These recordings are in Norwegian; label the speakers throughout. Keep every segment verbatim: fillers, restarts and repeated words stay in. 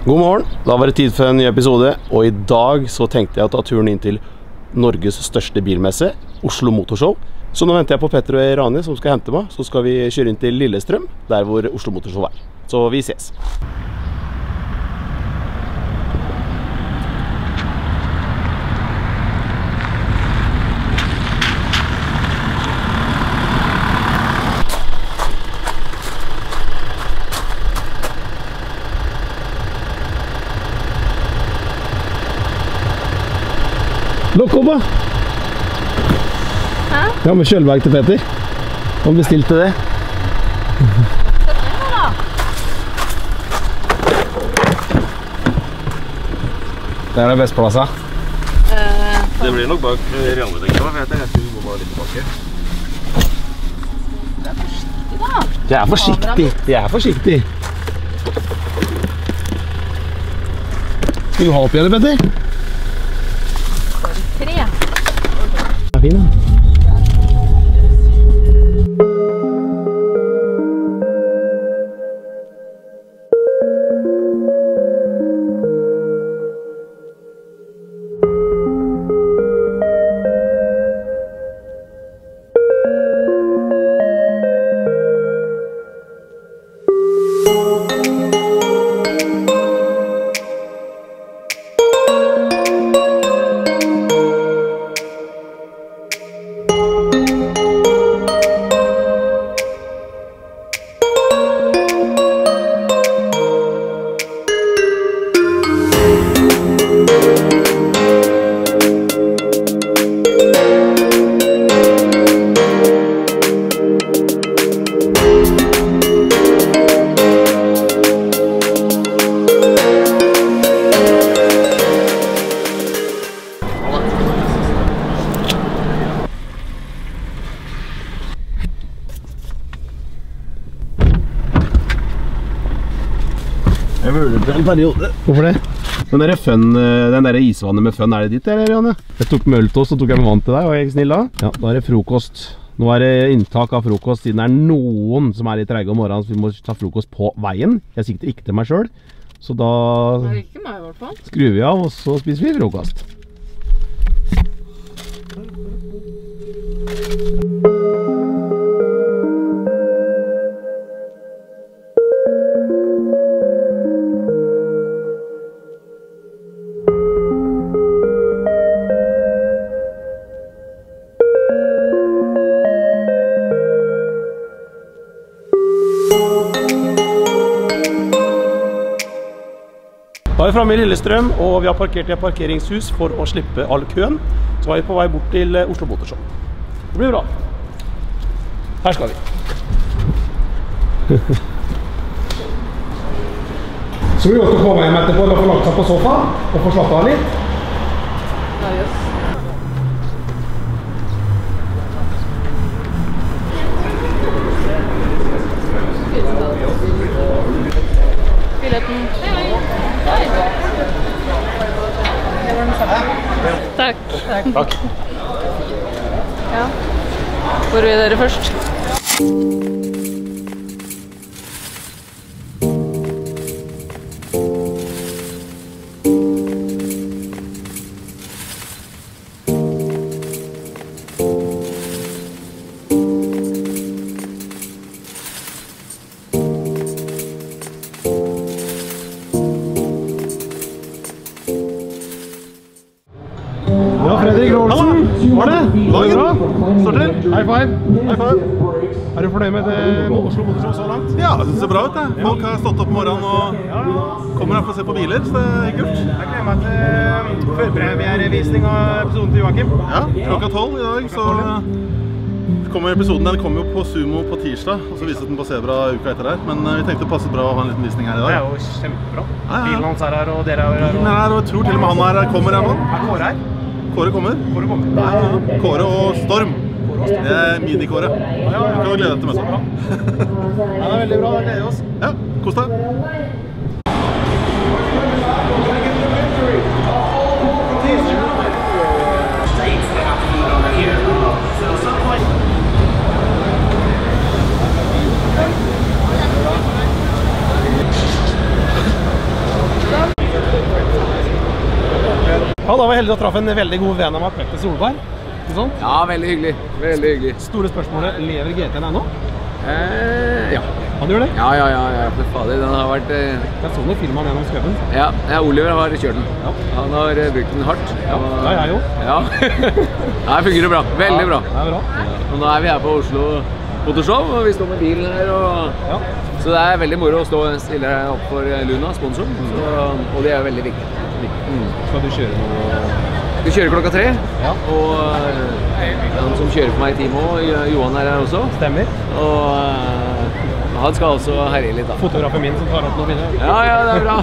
Speaker 1: God morgen, da var det tid for en ny episode, og i dag så tenkte jeg å ta turen inn til Norges største bilmesse, Oslo Motorshow. Så nå venter jeg på Petter og Rani som skal hente meg, så skal vi kjøre inn til Lillestrøm, der hvor Oslo Motorshow er. Så vi ses. Lokk opp da! Hæ? Ja, med kjølbag til Petter. Han bestilte det. Det er det beste plasset. Uh, det blir nok bak Rane, tenker jeg. Jeg vet det, jeg skulle gå bare litt tilbake. Det er forsiktig da. Jeg er forsiktig. Jeg er forsiktig. Skal du ha opp igjen, Petter? Tre. Det er fin, da. Jeg vurderer en periode. Hvorfor det? Den der, fun, den der isvannet med fun, er det ditt, eller, Janne? Jeg tok med øl til oss, og tok jeg med vann til deg, var jeg snill da? Ja, da er det frokost. Nå er det inntak av frokost, siden det er noen som er litt treige om morgenen, så vi må ta frokost på veien. Jeg sikter ikke til meg selv, så da det er ikke meg i hvert fall. Skrur vi av, og så spiser vi frokost. Da er vi fremme i Lillestrøm, og vi har parkert i et parkeringshus for å slippe all køen. Så er vi på vei bort til Oslo Motorshow. Det blir bra. Her skal vi. Så blir det godt å komme hjem etterpå og få lagt seg på sofaen og få slappe av litt. Ja, just. Billetten. Takk. Takk. Takk. Ja. Hvor vil dere først? Fredrik Rolsen, var det? Var det bra? Står til? High five. High five. Er du fornøyd med Oslo Motorshow så langt? Ja, det ser bra ut det. Folk har stått opp om morgenen og kommer her for å se på biler, så det er kult. Jeg gleder meg til førpremierevisning av episoden til Joachim. Ja, klokka tolv i dag, så kommer episoden. Den kommer jo på Sumo på tirsdag, og så vises den på Zebra uka etter der. Men vi tenkte det passet bra å ha en liten visning her i dag. Det er jo kjempebra. Bilen hans er her, og dere er her. Bilen er her, og jeg tror til og med han er her, kommer her nå. Er Kåre her? Kåre kommer. Kåre kommer. Ja, ja. Kåre og Storm. Kåre og Storm. Det er mini-Kåre. Ja, ja, ja. Vi kan glede deg til møtet. Ja, det er veldig bra. Da gleder vi oss. Ja, kos deg. Ja, da var jeg heldig å traffe en veldig god venn av meg, Petter Solberg. Ikke sant?
Speaker 2: Ja, veldig hyggelig. Veldig hyggelig.
Speaker 1: Store spørsmålet, lever G T N ennå?
Speaker 2: Eh, ja.
Speaker 1: Han gjør det?
Speaker 2: Ja, ja, ja, ja. For fader, den har vært... Eh...
Speaker 1: Jeg så den i filmen gjennom skøven.
Speaker 2: Ja, ja, Oliver har kjørt den. Ja. Han har uh, brukt den hardt.
Speaker 1: Ja, og... ja jeg jo.
Speaker 2: Ja. Her fungerer det bra. Veldig bra.
Speaker 1: Ja, det er bra.
Speaker 2: Ja. Og nå er vi her på Oslo Motorshow, og vi står med bilen her. Og...
Speaker 1: Ja.
Speaker 2: Så det er veldig moro å stå stille opp for Luna, sponsoren. Så... Og det er veldig viktig.
Speaker 1: Mm. Skal du kjøre noe?
Speaker 2: Vi kjører klokka tre,
Speaker 1: ja.
Speaker 2: Og uh, han som kjører for meg i teamet, Johan er her også.
Speaker 1: Stemmer.
Speaker 2: Og uh, han skal også herje litt da.
Speaker 1: Fotografen min som tar opp noen bilder.
Speaker 2: Ja, ja, det er bra.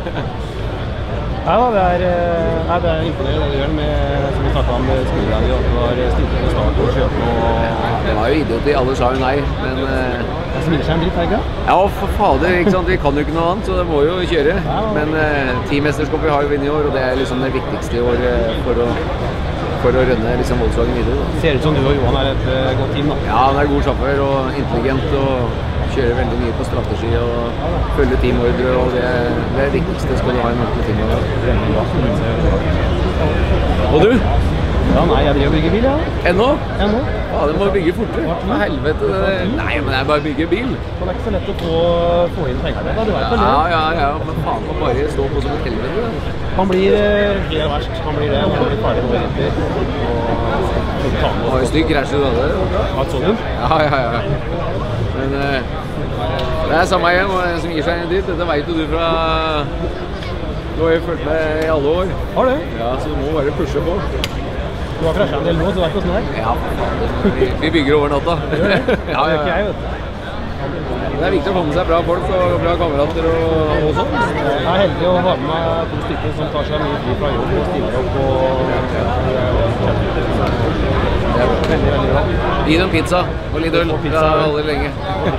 Speaker 1: Nei da, det er, nei, det er imponerende det du gjør med, som vi snakket om med spillerne, at du har stilt til start og kjørt noe.
Speaker 2: Det var jo idioti, alle sa jo nei, men... Uh,
Speaker 1: det smiler seg en dritt, er det ikke?
Speaker 2: Ja, for fader, ikke sant? Vi kan jo ikke noe annet, så det må jo kjøre. Ja, men uh, teammesterskapet har jo vunnet i år, og det er liksom det viktigste i år uh, for å, for å rønne liksom Volkswagen videre. Da.
Speaker 1: Ser ut som du og Johan er et uh, godt team, da.
Speaker 2: Ja, han er god sjåfør og intelligent, og kjører veldig mye på strategi og følger teamordre, og det er det viktigste skal du ha i en ordentlig team. Og du?
Speaker 1: Ja, nei, jeg driver og bygger bil, ja.
Speaker 2: Ennå?
Speaker 1: Ennå.
Speaker 2: Ja, det må bygge fortere. Hva helvete? Det... Nei, men det er bare å bygge bil.
Speaker 1: Det er ikke så lett å få, få inn penger på det, du vet vel det?
Speaker 2: Ja, ja, ja, men faen, man bare stå på som et helvete.
Speaker 1: Han blir helt verst, han blir det, han blir ferdig på vinter.
Speaker 2: Han har jo stygg krasj i det.
Speaker 1: Ja, sånn hun?
Speaker 2: Ja, ja, ja. Men uh, det er samme igjen, og en som gir seg inn dit. Dette vet jo du fra... Du har jo følt med i alle år.
Speaker 1: Har du?
Speaker 2: Ja, så du må bare pushe på.
Speaker 1: Du har krasjet en del nå, så du vet hvordan det er?
Speaker 2: Ja, vi, vi bygger over natta.
Speaker 1: Ja, ja, ja. Det gjør ikke jeg, vet du.
Speaker 2: Det er viktig å få med seg bra folk og bra kamerater og, og sånn.
Speaker 1: Jeg er heldig å ha med meg to stykker som tar seg mye fri fra jobb og stiller opp og... Det er veldig, veldig bra.
Speaker 2: Gi dem pizza og litt øl. Det har holder lenge.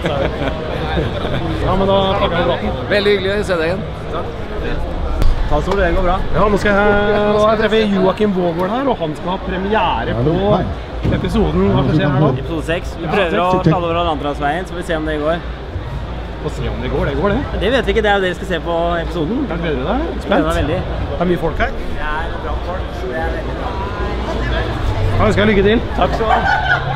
Speaker 1: Ja, men da takker jeg praten.
Speaker 2: Veldig hyggelig å se deg igjen. Takk.
Speaker 3: Ta så det går bra.
Speaker 1: Ja, nå skal jeg, nå har jeg treffet Joakim Vågård her, og han skal ha premiere på episoden. Hva skal skje her nå?
Speaker 3: Episode seks. Vi prøver å ta over Atlanterhavsveien, så får vi se om det går.
Speaker 1: Få se om det går, det går det.
Speaker 3: Det vet vi ikke, det er jo det vi skal se på episoden.
Speaker 1: Er det bedre der?
Speaker 3: Spent? Veldig.
Speaker 1: Det er mye folk her.
Speaker 3: Det er bra folk, så det er veldig bra.
Speaker 1: Ja, vi skal lykke til.
Speaker 3: Takk skal du ha.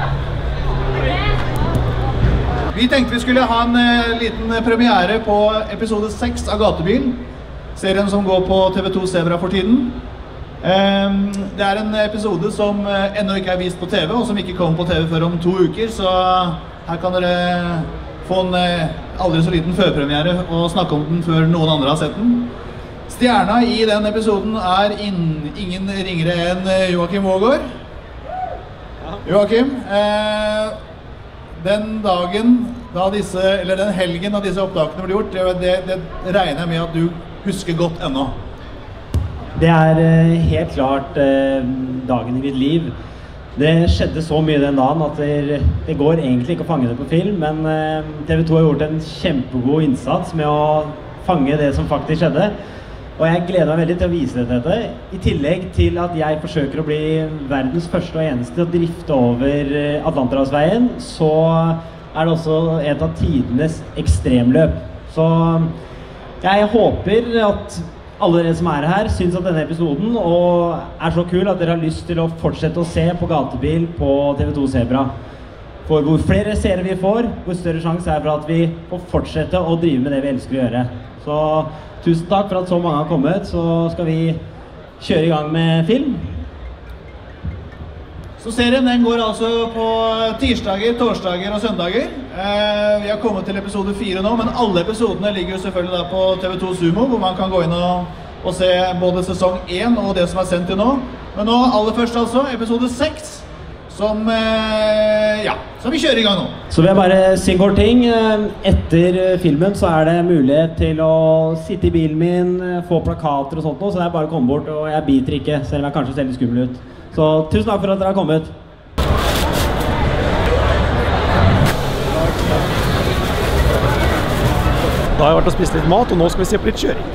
Speaker 4: Vi tenkte vi skulle ha en uh, liten premiere på episode seks av Gatebil. Serien som går på T V to Zebra for tiden. Um, det er en episode som uh, ennå ikke er vist på T V, og som ikke kommer på T V før om to uker, så her kan dere få en uh, aldri så liten førpremiere og snakke om den før noen andre har sett den. Stjerna i den episoden er in ingen ringere enn Joakim Vågård. Joakim, uh, den dagen da disse, eller den helgen da disse opptakene ble gjort, det, det, det regner jeg med at du husker godt ennå.
Speaker 3: Det er uh, helt klart uh, dagen i mitt liv. Det skjedde så mye den dagen at det, det går egentlig ikke å fange det på film, men uh, T V to har gjort en kjempegod innsats med å fange det som faktisk skjedde. Og jeg gleder meg veldig til å vise dette, i tillegg til at jeg forsøker å bli verdens første og eneste til å drifte over Atlanterhavsveien, så er det også et av tidenes ekstremløp. Så jeg håper at alle dere som er her synes at denne episoden og er så kul at dere har lyst til å fortsette å se på Gatebil på T V to Zebra. For hvor flere seere vi får, hvor større sjanse er for at vi får fortsette å drive med det vi elsker å gjøre. Så tusen takk for at så mange har kommet, så skal vi kjøre i gang med film.
Speaker 4: Så serien den går altså på tirsdager, torsdager og søndager. Eh, vi har kommet til episode fire nå, men alle episodene ligger jo selvfølgelig der på T V to Sumo, hvor man kan gå inn og, og se både sesong én og det som er sendt til nå. Men nå aller først altså, episode seks, som, eh, ja, som vi kjører i gang nå.
Speaker 3: Så vil jeg bare si en kort ting. Etter filmen så er det mulighet til å sitte i bilen min, få plakater og sånt nå, så det er bare å komme bort, og jeg biter ikke, selv om jeg kanskje ser litt skummel ut. Så tusen takk for at dere har kommet.
Speaker 1: Da har jeg vært og spist litt mat, og nå skal vi se på litt kjøring.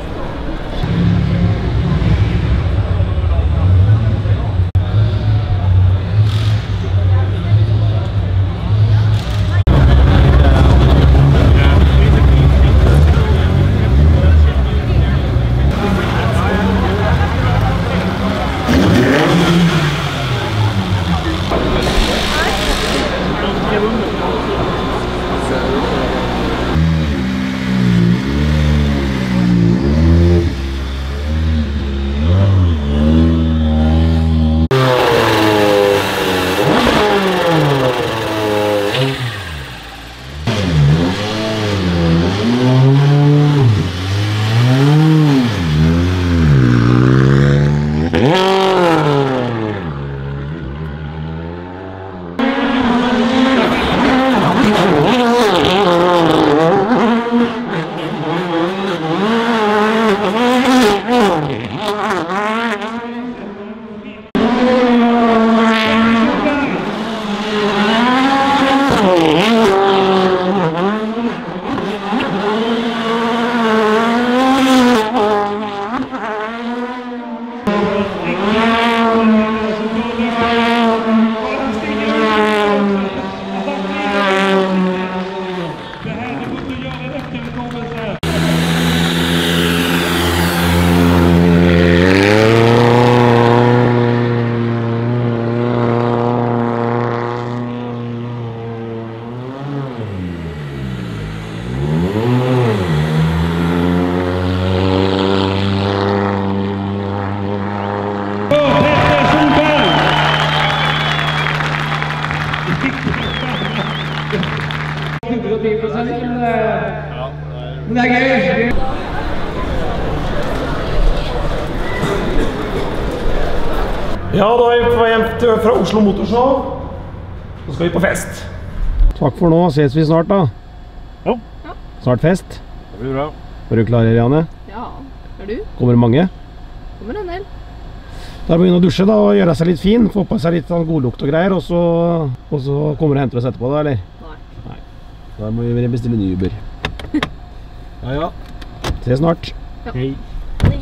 Speaker 1: Ja, da er vi på vei hjem til, fra Oslo Motorshow. Så skal vi på fest. Takk for nå, ses vi snart da. Jo. Ja. Snart fest. Det blir bra. Er du klar, Eliane?
Speaker 5: Ja, er du?
Speaker 1: Kommer det mange?
Speaker 5: Kommer en del.
Speaker 1: Da er det å begynne å dusje da, og gjøre seg litt fin, få på seg litt sånn godlukt og greier, og så, og så kommer du og henter oss etterpå da, eller? Nei. Nei. Da må vi bestille ny Uber. Ja, ja. Se snart. Ja. Hei. Hei.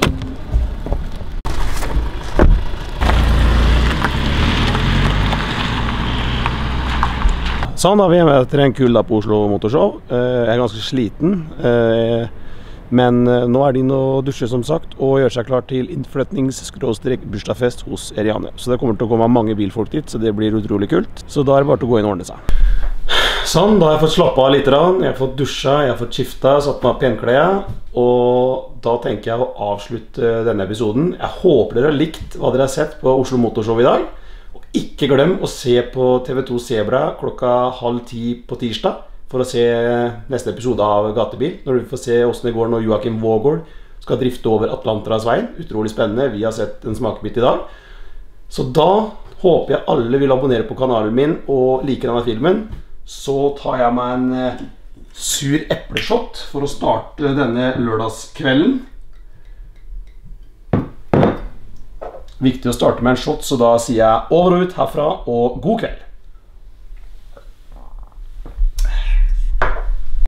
Speaker 1: Sånn, da er vi hjemme etter en kul da på Oslo Motorshow. Jeg er ganske sliten. Men nå er det inn å dusje som sagt, og gjøre seg klar til innflytnings-bursdagsfest hos Eriane. Så det kommer til å komme mange bilfolk dit, så det blir utrolig kult. Så da er det bare til å gå inn og ordne seg. Sånn, da har jeg fått slappe av litt, jeg har fått dusja, jeg har fått skifta, satt meg penklede, og da tenker jeg å avslutte denne episoden. Jeg håper dere har likt hva dere har sett på Oslo Motorshow i dag. Og ikke glem å se på T V to Zebra klokka halv ti på tirsdag, for å se neste episode av Gatebil, når du får se hvordan det går når Joachim Vågård skal drifte over Atlanterhavsveien. Utrolig spennende, vi har sett en smakebit i dag. Så da håper jeg alle vil abonnere på kanalen min og like denne filmen. Så tar jeg meg en sur epleshot for å starte denne lørdagskvelden. Viktig å starte med en shot, så da sier jeg over og ut herfra, og god kveld!